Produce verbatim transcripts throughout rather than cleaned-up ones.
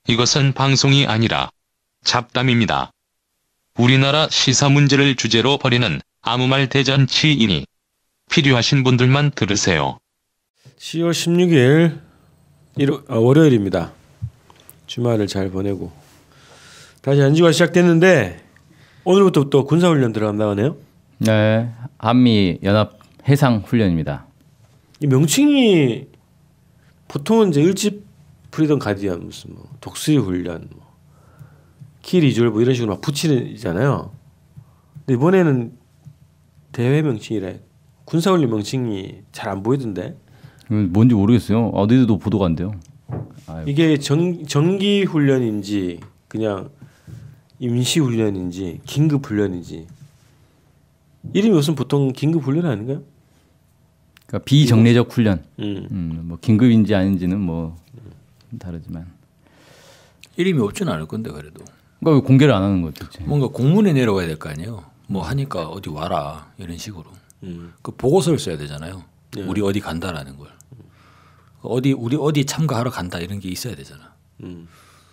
이것은 방송이 아니라 잡담입니다. 우리나라 시사 문제를 주제로 벌이는 아무 말 대잔치이니 필요하신 분들만 들으세요. 시월 십육일 일, 아, 월요일입니다. 주말을 잘 보내고 다시 안주가 시작됐는데 오늘부터 또 군사훈련 들어간다네요. 네, 한미 연합 해상 훈련입니다. 이 명칭이 보통은 이제 일집 프리덤 가디언 무슨 뭐 독수리 훈련, 뭐 키 리졸브 뭐 이런 식으로 막 붙이잖아요. 근데 이번에는 대회 명칭이래. 군사훈련 명칭이 잘 안 보이던데. 뭔지 모르겠어요. 어디도 보도가 안 돼요. 아유. 이게 정, 정기 훈련인지 그냥 임시 훈련인지 긴급 훈련인지 이름이 무슨 보통 긴급 훈련 아닌가요? 그러니까 비정례적 훈련. 음. 음, 뭐 긴급인지 아닌지는 뭐 다르지만 이름이 없지는 않을 건데 그래도. 그러니까 왜 공개를 안 하는 거죠? 뭔가 공문에 내려가야 될 거 아니에요. 뭐 하니까 어디 와라 이런 식으로. 음. 그 보고서를 써야 되잖아요. 네. 우리 어디 간다라는 걸. 어디 우리 어디 참가하러 간다 이런 게 있어야 되잖아. 음.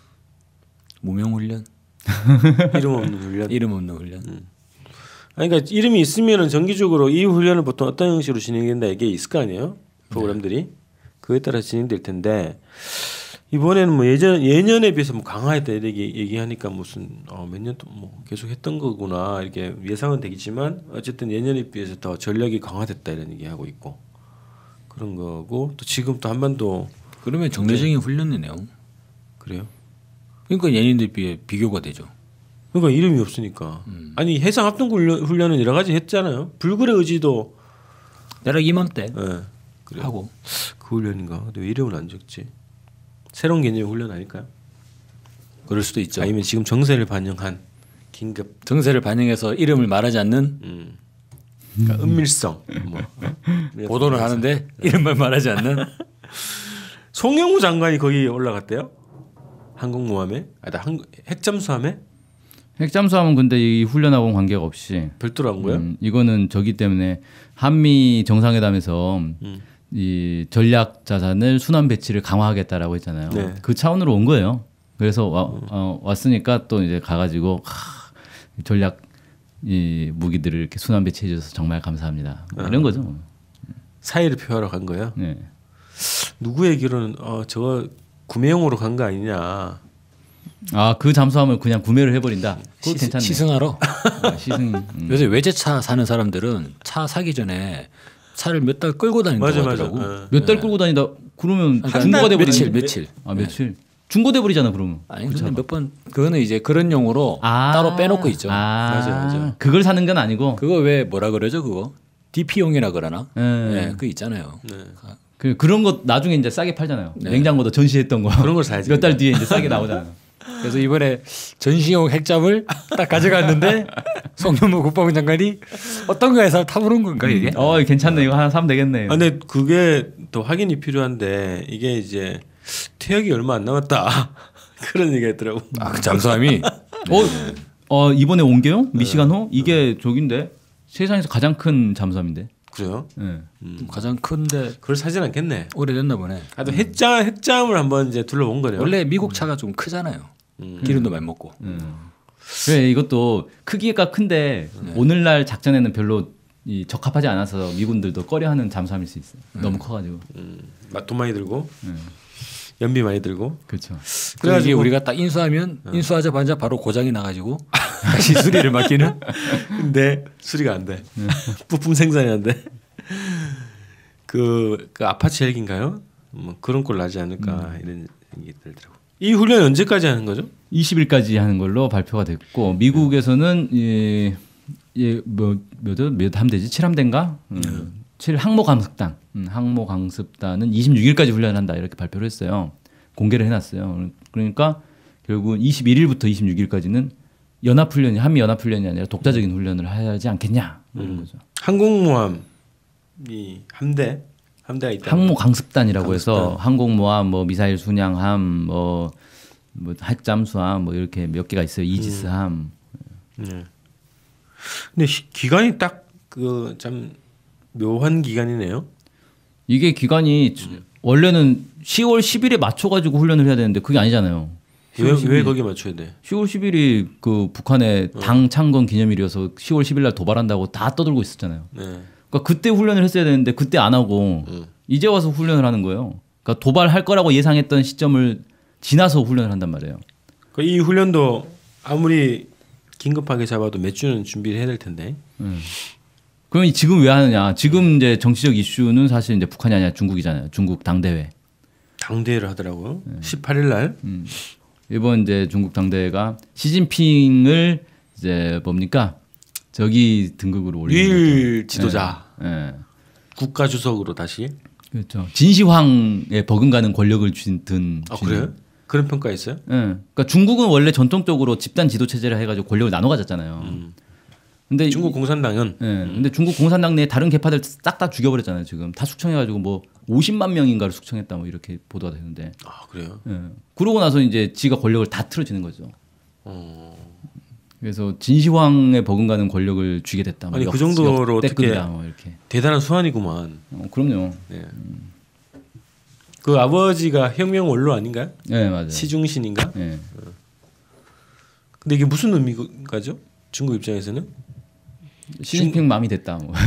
무명 훈련, 이름 없는 훈련. 이름 없는 훈련. 음. 아니, 그러니까 이름이 있으면은 정기적으로 이 훈련을 보통 어떤 형식으로 진행된다 이게 있을 거 아니에요? 프로그램들이 네. 그에 따라 진행될 텐데 이번에는 뭐 예전 예년에 비해서 뭐 강화했다 이렇게 얘기하니까 무슨 어, 몇 년 동안 뭐 계속 했던 거구나 이렇게 예상은 되겠지만 어쨌든 예년에 비해서 더 전력이 강화됐다 이런 얘기하고 있고 그런 거고 또 지금 또 한반도 그러면 정례적인 훈련이네요. 그래요? 그러니까 예년에 비해 비교가 되죠. 그러니까 이름이 없으니까 음. 아니 해상 합동 훈련, 훈련은 여러 가지 했잖아요. 불굴의 의지도 대략 이맘때 네, 그래요. 하고 그 훈련인가? 근데 왜 이름은 안 적지? 새로운 개념의 훈련 아닐까요? 그럴 수도 있죠. 아니면 지금 정세를 반영한 긴급 정세를 반영해서 이름을 말하지 않는 음. 그러니까 은밀성 뭐 보도를 하는데 이름만 말하지 않는 송영무 장관이 거기 올라갔대요. 항공모함에 아니다 핵잠수함에 핵잠수함은 근데 이 훈련하고는 관계가 없이 별도로 한 거예요? 음, 이거는 저기 때문에 한미 정상회담에서 음. 이 전략 자산을 순환 배치를 강화하겠다라고 했잖아요. 네. 그 차원으로 온 거예요. 그래서 와, 어, 왔으니까 또 이제 가가지고 하, 전략 이 무기들을 이렇게 순환 배치해줘서 정말 감사합니다. 뭐 이런 거죠. 뭐. 사의를 표하러 간 거예요. 네. 누구 얘기로는 어 저거 구매용으로 간 거 아니냐. 아, 그 잠수함을 그냥 구매를 해버린다. 그거 시, 괜찮네. 시승하러. 아, 시승. 음. 요새 외제차 사는 사람들은 차 사기 전에 차를 몇 달 끌고 다닌다고 맞아, 하더라고. 맞아. 어. 몇 달 끌고 다니다. 그러면 그러니까 중고가 돼버리는. 며칠 며칠. 아 며칠. 중고돼 버리잖아 그러면. 아니 근데 몇 번 그거는 이제 그런 용으로 아, 따로 빼놓고 있죠. 아, 맞아, 맞아. 그걸 사는 건 아니고. 그거 왜 뭐라 그러죠 그거? 디피용이라 그러나? 네. 네, 그거 있잖아요. 네. 그 그런 거 나중에 이제 싸게 팔잖아요. 네. 냉장고도 전시했던 거. 그런 걸 사야지. 몇 달 뒤에 이제 싸게 나오잖아요. 그래서 이번에 전시용 핵잠을 딱 가져갔는데 송영무 국방부 장관이 어떤 거에서 타보는 건가 이게? 어 괜찮네 이거 하나 사면 되겠네요. 아, 근데 그게 더 확인이 필요한데 이게 이제 퇴역이 얼마 안 남았다 그런 얘기가 있더라고. 아, 그 잠수함이 어, 어 이번에 온 게요? 미시간호? 이게 저긴데 세상에서 가장 큰 잠수함인데. 그래요? 네. 음. 가장 큰데 그걸 사진 않겠네. 오래됐나 보네. 하여튼 핵잠 핵잠을 한번 이제 둘러본 거네요. 원래 미국 차가 좀 크잖아요. 음. 기름도 많이 먹고. 음. 그래 이것도 크기가 큰데 네. 오늘날 작전에는 별로 이 적합하지 않아서 미군들도 꺼려하는 잠수함일 수 있어요. 음. 너무 커가지고. 음. 돈 많이 들고 음. 연비 많이 들고. 그렇죠. 그래서 이게 우리가 딱 인수하면 인수하자마자 바로 고장이 나가지고 다시 수리를 맡기는. 근데 수리가 안 돼. 부품 생산이 안 돼. 그, 그 아파치 헬기인가요? 뭐 그런 꼴 나지 않을까 음. 이런 생각이 들더라고. 이 훈련 언제까지 하는 거죠? 이십 일까지 하는 걸로 발표가 됐고 미국에서는 예, 예, 뭐, 몇, 몇 함대지? 칠 함대인가? 음. 음. 칠 항모 강습단. 음, 항모 강습단은 이십육 일까지 훈련한다 이렇게 발표를 했어요. 공개를 해놨어요. 그러니까 결국 이십일 일부터 이십육 일까지는 연합훈련이 한미 연합훈련이 아니라 독자적인 훈련을 하지 않겠냐 이런 음. 거죠. 항공모함이 함대 함대가 있다. 항모 강습단이라고 강습단. 해서 항공모함, 뭐 미사일 순양함, 뭐, 뭐 핵잠수함, 뭐 이렇게 몇 개가 있어요. 이지스함. 음. 네. 근데 시, 기간이 딱 그 참 묘한 기간이네요. 이게 기간이 음. 원래는 시월 십일에 맞춰가지고 훈련을 해야 되는데 그게 아니잖아요. 왜, 왜 거기에 맞춰야 돼? 시월 십일이 그 북한의 당 창건 기념일이어서 시월 십일 날 도발한다고 다 떠들고 있었잖아요. 네. 그러니까 그때 훈련을 했어야 되는데 그때 안 하고 음. 이제 와서 훈련을 하는 거예요. 그러니까 도발할 거라고 예상했던 시점을 지나서 훈련을 한단 말이에요. 그러니까 이 훈련도 아무리 긴급하게 잡아도 몇 주는 준비를 해야 될 텐데. 음. 그럼 지금 왜 하느냐? 지금 이제 정치적 이슈는 사실 이제 북한이 아니라 중국이잖아요. 중국 당대회. 당대회를 하더라고요. 십팔 일 날. 음. 이번 이제 중국 당대회가 시진핑을 이제 뭡니까? 저기 등극으로 올리는 유일 지도자. 예. 예. 국가 주석으로 다시. 그렇죠. 진시황에 버금가는 권력을 쥔 든. 아 그래요? 그런 평가 있어요? 예. 그러니까 중국은 원래 전통적으로 집단 지도 체제를 해가지고 권력을 나눠 가졌잖아요. 음. 근데 중국 이- 공산당은 예. 근데 중국 공산당 내 다른 계파들 싹 다 죽여버렸잖아요. 지금 다 숙청해가지고 뭐 오십만 명인가를 숙청했다 뭐 이렇게 보도가 되는데. 아 그래요? 예. 그러고 나서 이제 지가 권력을 다 틀어지는 거죠. 어. 그래서 진시황에 버금가는 권력을 쥐게 됐다. 뭐 아니, 역- 그 정도로 역대급이다, 어떻게- 뭐 이렇게. 대단한 수완이구만. 어, 그럼요. 네. 그 아버지가 혁명 원로 아닌가요? 네 맞아요. 시중신인가? 예. 근데 이게 무슨 의미가죠? 중국 입장에서는? 시진핑 마음이 됐다. 뭐.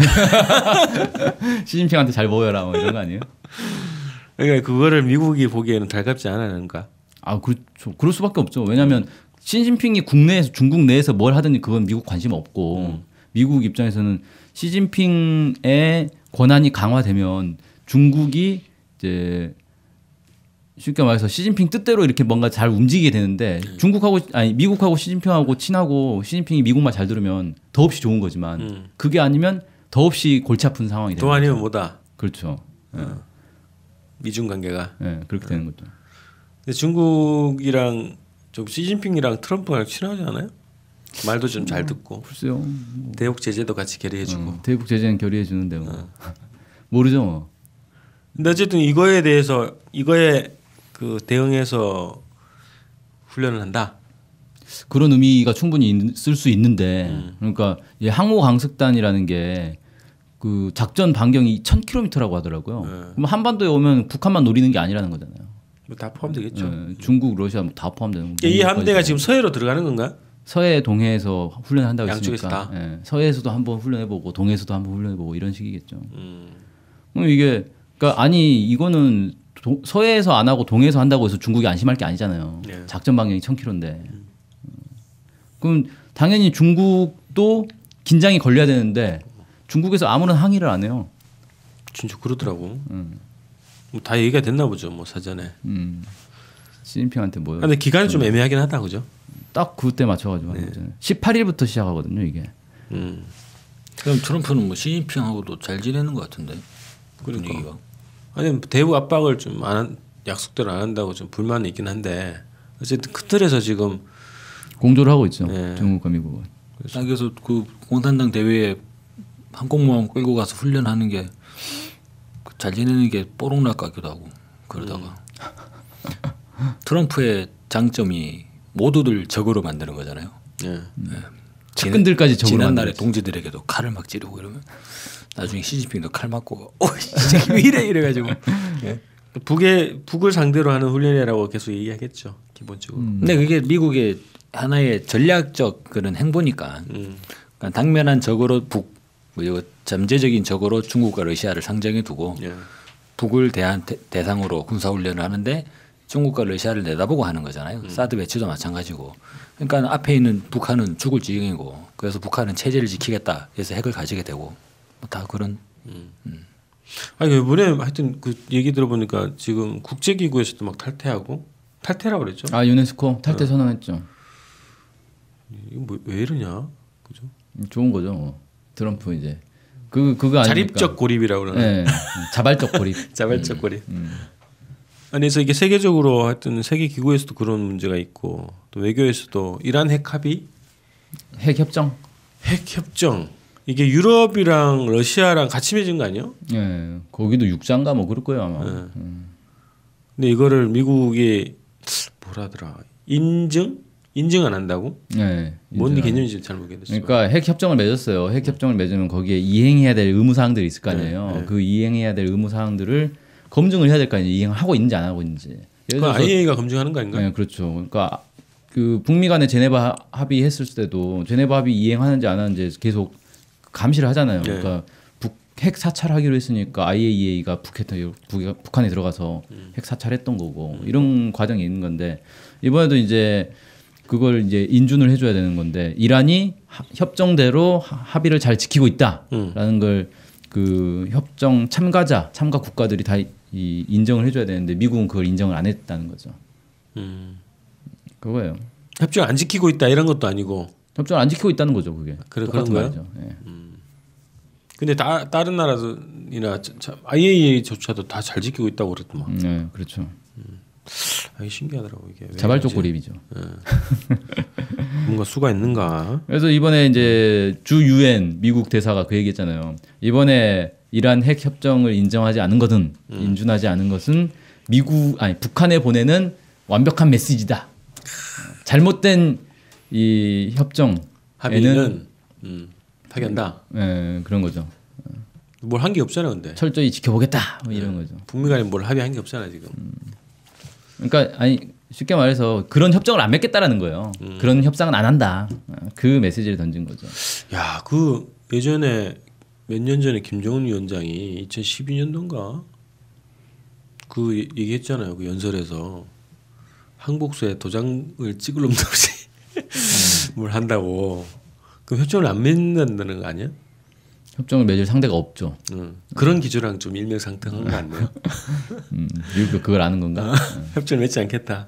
시진핑한테 잘 보여라 뭐 이런 거 아니에요? 그러니까 그거를 미국이 보기에는 달갑지 않았는가? 아 그렇죠. 그럴 수밖에 없죠. 왜냐하면 시진핑이 국내에서 중국 내에서 뭘 하든 그건 미국 관심 없고 음. 미국 입장에서는 시진핑의 권한이 강화되면 중국이 이제 쉽게 말해서 시진핑 뜻대로 이렇게 뭔가 잘 움직이게 되는데 음. 중국하고 아니 미국하고 시진핑하고 친하고 시진핑이 미국 말 잘 들으면 더없이 좋은 거지만 음. 그게 아니면 더없이 골치 아픈 상황이 되는 또 거죠. 아니면 뭐다? 그렇죠. 예. 미중 관계가. 예, 그렇게 되는 거죠. 근데 중국이랑 좀 시진핑이랑 트럼프랑 친하지 않아요? 말도 좀 잘 듣고 글쎄요. 대북 제재도 같이 결의해주고. 어, 대북 제재는 결의해 주는데 뭐. 모르죠. 뭐. 근데 어쨌든 이거에 대해서 이거에 그 대응해서 훈련을 한다. 그런 의미가 충분히 있을 수 있는데 음. 그러니까 이 항모 강습단이라는 게 그 작전 반경이 천 킬로미터라고 하더라고요. 네. 그럼 한반도에 오면 북한만 노리는 게 아니라는 거잖아요. 뭐 다 포함되겠죠. 예, 중국, 러시아 뭐다 포함되는 거. 이 함대가 지금 서해로 들어가는 건가? 서해, 동해에서 훈련을 한다고 양쪽에서 했으니까 다? 예, 서해에서도 한번 훈련해보고 동해에서도 한번 훈련해보고 이런 식이겠죠. 음. 그럼 이게 그러니까 아니 이거는 도, 서해에서 안 하고 동해에서 한다고 해서 중국이 안심할 게 아니잖아요. 네. 작전 반경이 천 킬로미터인데. 그럼 당연히 중국도 긴장이 걸려야 되는데 중국에서 아무런 항의를 안 해요. 진짜 그러더라고. 음. 뭐다 얘기가 됐나 보죠, 뭐 사전에. 음. 시진핑한테 뭐 근데 기간이 좀 애매하긴 하다, 그죠? 딱 그때 맞춰가지고 하는 거잖아요. 십팔 일부터 시작하거든요, 이게. 음. 그럼 트럼프는 뭐 시진핑하고도 잘 지내는 것 같은데 분위기가. 아니 대북 압박을 좀 안 약속대로 안 한다고 좀 불만이 있긴 한데 어쨌든 그 틀에서 지금 공조를 하고 있죠. 네. 중국과 미국은. 딱 그래서 그 공산당 대회에 항공모함 끌고 가서 훈련하는 게 잘 지내는 게 뽀록날 것 같기도 하고 그러다가 트럼프의 장점이 모두들 적으로 만드는 거잖아요. 예. 측근들까지 적으로 지난날에 만들었지. 동지들에게도 칼을 막 찌르고 이러면 나중에 시진핑도 칼 맞고 어, 왜 이래 이래가지고. 예. 북의 북을 상대로 하는 훈련이라고 계속 얘기하겠죠, 기본적으로. 음. 근데 그게 미국의 하나의 전략적 그런 행보니까 음. 그러니까 당면한 적으로 북 그리고 잠재적인 적으로 중국과 러시아를 상정해 두고 예. 북을 대한 대, 대상으로 군사 훈련을 하는데 중국과 러시아를 내다보고 하는 거잖아요. 음. 사드 배치도 마찬가지고. 그러니까 앞에 있는 북한은 죽을 지경이고 그래서 북한은 체제를 지키겠다. 그래서 핵을 가지게 되고 뭐 다 그런. 아니 이번에 하여튼 그 얘기 들어보니까 지금 국제기구에서도 막 탈퇴하고 탈퇴라고 그랬죠. 아 유네스코 탈퇴 선언했죠. 이거 뭐, 왜 이러냐, 그죠? 좋은 거죠. 뭐. 트럼프 이제 그 그거 아니니까. 자립적 고립이라고 그러는. 예, 자발적 고립. 자발적 고립. 아니 그래서 이게 세계적으로 하여튼 세계 기구에서도 그런 문제가 있고 또 외교에서도 이란 핵 합의, 핵 협정. 핵 협정 이게 유럽이랑 러시아랑 같이 맺은 거 아니에요? 예, 거기도 육장가 뭐 그럴 거예요 아마. 네. 근데 이거를 미국이 뭐라더라 인증 인증 안 한다고? 예. 뭔 인정하는. 개념인지 잘 모르겠어요. 그러니까 핵 협정을 맺었어요. 핵 협정을 맺으면 거기에 이행해야 될 의무 사항들이 있을 거 아니에요. 네, 네. 그 이행해야 될 의무 사항들을 검증을 해야 될 거 아니에요. 이행하고 있는지 안 하고 있는지. 그 아이에이가 검증하는 거 아닌가요? 네, 그렇죠. 그러니까 그 북미 간의 제네바 합의했을 때도 제네바 합의 이행하는지 안 하는지 계속 감시를 하잖아요. 네. 그러니까 북, 핵 사찰하기로 했으니까 아이에이이가 북에 북한에 들어가서 음. 핵 사찰했던 거고 음. 이런 과정이 있는 건데 이번에도 이제 그걸 이제 인준을 해줘야 되는 건데 이란이 하, 협정대로 하, 합의를 잘 지키고 있다라는 음. 걸 그 협정 참가자 참가 국가들이 다 이 인정을 해줘야 되는데 미국은 그걸 인정을 안 했다는 거죠. 음. 그거예요. 협정 안 지키고 있다 이런 것도 아니고 협정을 안 지키고 있다는 거죠. 그게 그래, 그런 거죠. 네. 음. 근데 다, 다른 나라들이나 아이에이이조차도 다 잘 지키고 있다고 그랬더만. 음, 네, 그렇죠. 음. 아, 고이게 왜 자발적 고립이죠. 네. 뭔가 수가 있는가? 그래서 이번에 이제 주 유엔 미국 대사가 그 얘기했잖아요. 이번에 이란 핵 협정을 인정하지 않은 것은 음. 인준하지 않은 것은 미국 아니 북한에 보내는 완벽한 메시지다. 잘못된 이 협정 합의는 음, 파기한다. 예, 네, 그런 거죠. 뭘 한 게 없잖아, 근데. 철저히 지켜보겠다 뭐 이런 네. 거죠. 북미 간에 뭘 합의한 게 없잖아 지금. 음. 그러니까 아니 쉽게 말해서 그런 협정을 안 맺겠다라는 거예요. 음. 그런 협상은 안 한다. 그 메시지를 던진 거죠. 야, 그 예전에 몇 년 전에 김정은 위원장이 이천십이 년도인가 그 얘기했잖아요. 그 연설에서 항복소에 도장을 찍을 놈도 없이 뭘 한다고. 그럼 협정을 안 맺는다는 거 아니야? 협정을 맺을 상대가 없죠. 응. 그런 기조랑 좀 일맥상통한 거 같네요. 음, 미국도 그걸 아는 건가? 협정을 맺지 않겠다.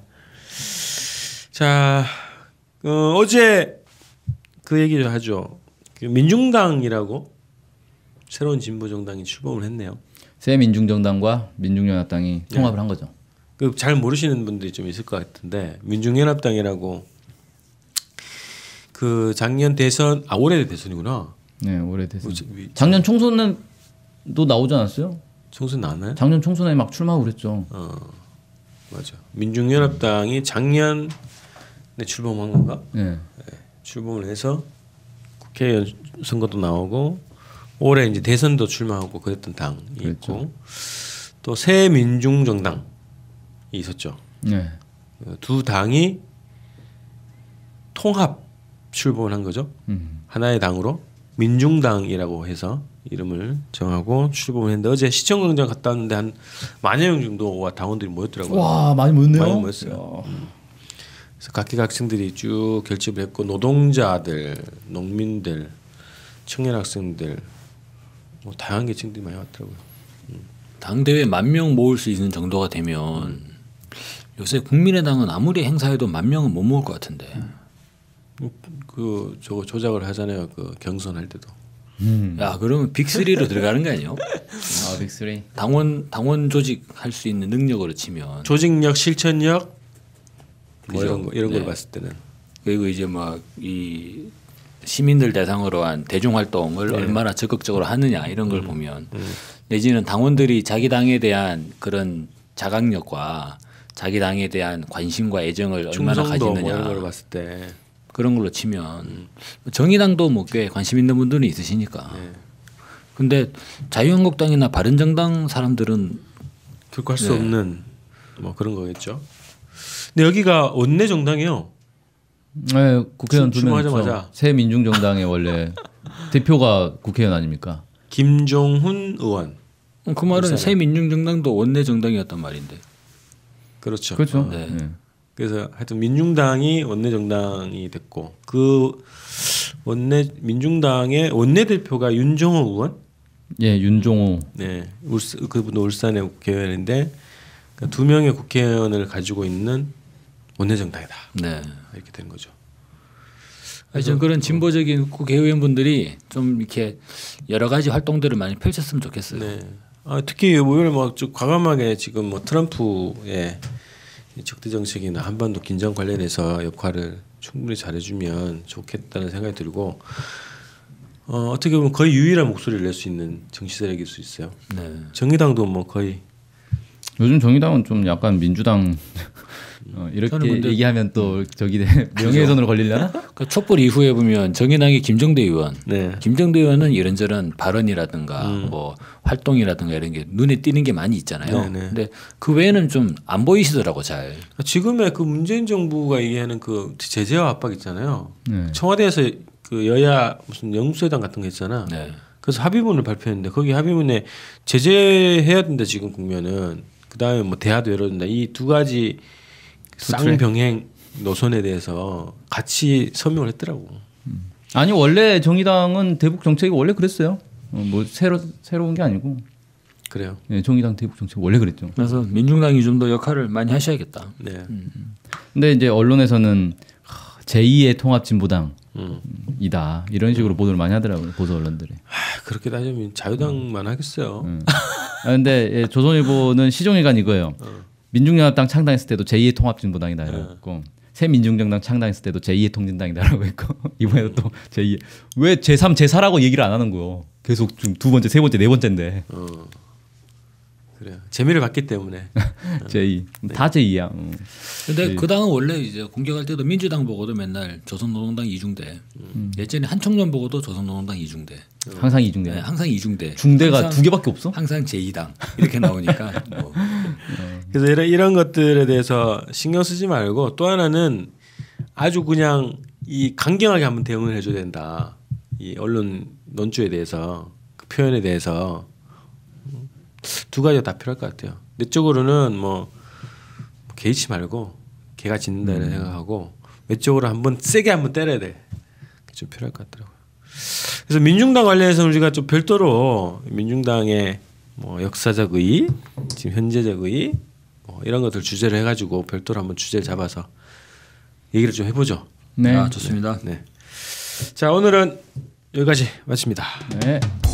자, 어, 어제 그 얘기를 하죠. 그 민중당이라고 새로운 진보 정당이 출범을 했네요. 새 민중정당과 민중연합당이 통합을 네. 한 거죠. 그 잘 모르시는 분들이 좀 있을 것 같은데 민중연합당이라고 그 작년 대선 아 올해 대선이구나. 네, 올해 대선. 뭐, 작년 총선은 또 나오지 않았어요? 총선 나왔나요? 작년 총선에 막 출마하고 그랬죠. 어, 맞아. 민중연합당이 작년에 출범한 건가? 네. 네. 출범을 해서 국회의원 선거도 나오고 올해 이제 대선도 출마하고 그랬던 당이 그랬죠. 있고 또 새민중정당이 있었죠. 네. 두 당이 통합 출범을 한 거죠. 음. 하나의 당으로 민중당이라고 해서 이름을 정하고 출범을 했는데 어제 시청광장 갔다 왔는데 한 만여 명 정도와 당원들이 모였더라고요. 와 많이 모였네요. 많이 모였어요. 음. 그래서 각계각층들이 쭉 결집을 했고 노동자들, 농민들, 청년 학생들 뭐 다양한 계층들이 많이 왔더라고요. 음. 당대회 만 명 모을 수 있는 정도가 되면 음. 요새 국민의당은 아무리 행사해도 만 명은 못 모을 것 같은데. 음. 그 저거 조작을 하잖아요. 그 경선할 때도. 음. 야 그러면 빅쓰리로 들어가는 거 아니에요? 아 빅쓰리. 당원 당원 조직할 수 있는 능력으로 치면. 조직력, 실천력 뭐 이런 거 이런 네. 걸 봤을 때는. 그리고 이제 막 이 시민들 대상으로 한 대중 활동을 네. 얼마나 적극적으로 하느냐 이런 걸 음. 보면 음. 내지는 당원들이 자기 당에 대한 그런 자각력과 자기 당에 대한 관심과 애정을 얼마나 가지느냐 뭐 이런 걸 봤을 때. 그런 걸로 치면 음. 정의당도 뭐 꽤 관심 있는 분들은 있으시니까. 네. 근데 자유한국당이나 바른정당 사람들은 결코 할 수 네. 없는 뭐 그런 거겠죠. 근데 여기가 원내 정당이요. 네, 국회의원 두 명 있죠. 새 민중정당의 원래 대표가 국회의원 아닙니까? 김종훈 의원. 그 말은 울산에. 새 민중정당도 원내 정당이었단 말인데. 그렇죠. 그렇죠. 어. 네. 네. 그래서 하여튼 민중당이 원내 정당이 됐고 그 원내 민중당의 원내 대표가 윤종호 의원. 예, 윤종호. 네, 울스, 그분도 울산의 국회의원인데 그러니까 두 명의 국회의원을 가지고 있는 원내 정당이다. 네, 이렇게 된 거죠. 하여튼 그런 진보적인 국회의원분들이 좀 이렇게 여러 가지 활동들을 많이 펼쳤으면 좋겠어요. 네. 아, 특히 이번에 막 과감하게 지금 뭐 트럼프의 적대 정책이나 한반도 긴장 관련해서 역할을 충분히 잘해주면 좋겠다는 생각이 들고 어, 어떻게 보면 거의 유일한 목소리를 낼 수 있는 정치 세력일 수 있어요. 네. 정의당도 뭐 거의 요즘 정의당은 좀 약간 민주당 어, 저는 이렇게 근데- 얘기하면 또 저기 명예훼손으로 걸리려나? 그 촛불 이후에 보면 정의당의 김정대 의원, 네. 김정대 의원은 이런저런 발언이라든가 음. 뭐 활동이라든가 이런 게 눈에 띄는 게 많이 있잖아요. 네, 네. 근데 그 외에는 좀 안 보이시더라고 잘. 지금의 그 문재인 정부가 얘기하는 그 제재와 압박 있잖아요. 네. 청와대에서 그 여야 무슨 영수회담 같은 거 있잖아. 네. 그래서 합의문을 발표했는데 거기 합의문에 제재해야 된다 지금 국면은 그 다음에 뭐 대화도 열어야 된다 이 두 가지 쌍병행 노선에 대해서 같이 서명을 했더라고. 아니 원래 정의당은 대북 정책이 원래 그랬어요. 어, 뭐 새로 새로운 게 아니고 그래요. 예, 정의당 대북 정책 원래 그랬죠. 그래서 민중당이 좀 더 역할을 많이 하셔야겠다. 네. 근데 이제 언론에서는 제이의 통합 진보당이다 음. 이런 식으로 보도를 많이 하더라고요 보수 언론들이. 아, 그렇게 따지면 자유당만 하겠어요. 음. 아, 근데 예, 조선일보는 시종일관 이거예요. 민중연합당 창당했을 때도 제이의 통합진보당이다 이랬고 새민중정당 창당했을 때도 제이의 통진당이다라고 했고 이번에도 또 제이 왜 제삼, 제사라고 얘기를 안 하는 거요? 계속 좀 두 번째, 세 번째, 네 번째인데 어. 그래요. 재미를 봤기 때문에. 제이 다 제이야. 어. 근데 그 당은 원래 이제 공격할 때도 민주당 보고도 맨날 조선노동당 이중대. 예전에 한총련 보고도 조선노동당 이중대. 항상 이중대. 네, 항상 이중대. 중대가 항상, 두 개밖에 없어? 항상 제이당 이렇게 나오니까 뭐. 그래서 이런, 이런 것들에 대해서 신경 쓰지 말고 또 하나는 아주 그냥 이 강경하게 한번 대응을 해줘야 된다. 이 언론 논조에 대해서 그 표현에 대해서 두 가지가 다 필요할 것 같아요. 내 쪽으로는 뭐 개의치 말고 개가 짖는다 이런 생각하고 외적으로 한번 세게 한번 때려야 돼. 그게 좀 필요할 것 같더라고요. 그래서 민중당 관련해서 우리가 좀 별도로 민중당의 뭐 역사적 의의, 지금 현재적 의의 뭐 이런 것들 주제를 해가지고 별도로 한번 주제를 잡아서 얘기를 좀 해보죠. 네. 아, 좋습니다. 네. 자 오늘은 여기까지 마칩니다. 네.